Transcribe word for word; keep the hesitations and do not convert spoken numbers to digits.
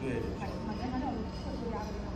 对。 买买家家料是特别家的那种。